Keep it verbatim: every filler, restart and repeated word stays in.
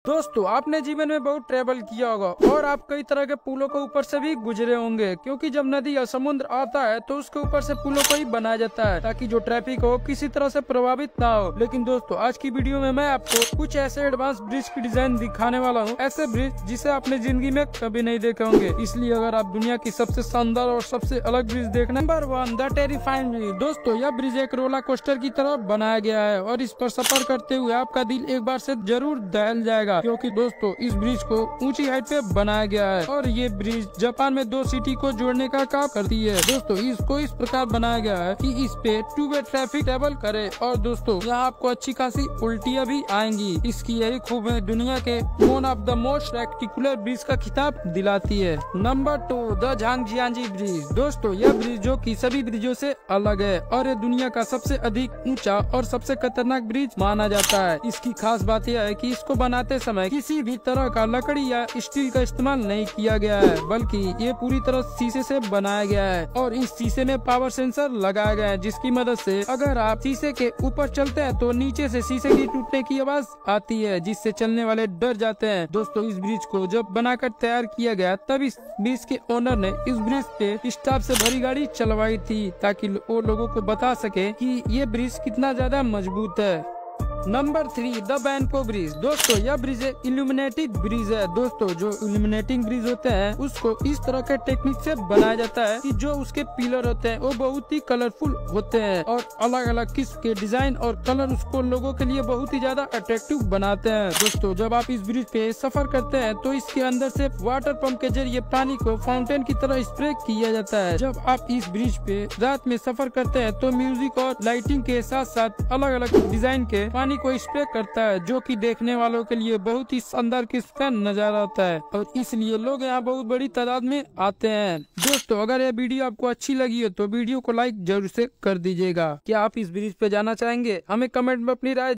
दोस्तों, आपने जीवन में बहुत ट्रेवल किया होगा और आप कई तरह के पुलों के ऊपर से भी गुजरे होंगे, क्योंकि जब नदी या समुद्र आता है तो उसके ऊपर से पुलों को ही बनाया जाता है ताकि जो ट्रैफिक हो किसी तरह से प्रभावित ना हो। लेकिन दोस्तों, आज की वीडियो में मैं आपको कुछ ऐसे एडवांस ब्रिज की डिजाइन दिखाने वाला हूँ, ऐसे ब्रिज जिसे आपने जिंदगी में कभी नहीं देखे होंगे। इसलिए अगर आप दुनिया की सबसे शानदार और सबसे अलग ब्रिज देखना, number one the terrifying bridge. दोस्तों, यह ब्रिज एक रोलर कोस्टर की तरह बनाया गया है और इस पर सफर करते हुए आपका दिल एक बार से जरूर दहल जाएगा, क्योंकि दोस्तों इस ब्रिज को ऊंची हाइट पे बनाया गया है और ये ब्रिज जापान में दो सिटी को जोड़ने का काम करती है। दोस्तों, इसको इस प्रकार बनाया गया है कि इस पे टू वे ट्रैफिक ट्रेवल करे और दोस्तों यहाँ आपको अच्छी खासी उल्टियाँ भी आएंगी। इसकी यही खूब है, दुनिया के one of the most spectacular bridge का खिताब दिलाती है। Number two the Zhangjiajie bridge. दोस्तों, यह ब्रिज जो की सभी ब्रिजों से अलग है और ये दुनिया का सबसे अधिक ऊंचा और सबसे खतरनाक ब्रिज माना जाता है। इसकी खास बात यह है कि इसको बनाते समय किसी भी तरह का लकड़ी या स्टील का इस्तेमाल नहीं किया गया है, बल्कि ये पूरी तरह शीशे से बनाया गया है और इस शीशे में पावर सेंसर लगाया गया है, जिसकी मदद से अगर आप शीशे के ऊपर चलते हैं तो नीचे से शीशे की टूटने की आवाज आती है, जिससे चलने वाले डर जाते हैं। दोस्तों, इस ब्रिज को जब बनाकर तैयार किया गया तब इस ब्रिज के ओनर ने इस ब्रिज पे स्टाफ से भरी गाड़ी चलवाई थी ताकि वो लोगों को बता सके कि ये ब्रिज कितना ज्यादा मजबूत है। Number three the Banpo bridge. दोस्तों, यह ब्रिज एक इल्यूमिनेटिंग ब्रिज है। दोस्तों, जो इल्यूमिनेटिंग ब्रिज होते हैं उसको इस तरह के टेक्निक से बनाया जाता है कि जो उसके पिलर होते हैं वो बहुत ही कलरफुल होते हैं और अलग अलग किस्म के डिजाइन और कलर उसको लोगों के लिए बहुत ही ज्यादा अट्रैक्टिव बनाते हैं। दोस्तों, जब आप इस ब्रिज पे सफर करते हैं तो इसके अंदर से वाटर पंप के जरिए पानी को फाउंटेन की तरह स्प्रे किया जाता है। जब आप इस ब्रिज पे रात में सफर करते हैं तो म्यूजिक और लाइटिंग के साथ साथ अलग अलग डिजाइन के पानी को स्प्रे करता है, जो कि देखने वालों के लिए बहुत ही शानदार किस्म का नजारा आता है और इसलिए लोग यहाँ बहुत बड़ी तादाद में आते हैं। दोस्तों, अगर यह वीडियो आपको अच्छी लगी हो तो वीडियो को लाइक जरूर से कर दीजिएगा। क्या आप इस ब्रिज पे जाना चाहेंगे? हमें कमेंट में अपनी राय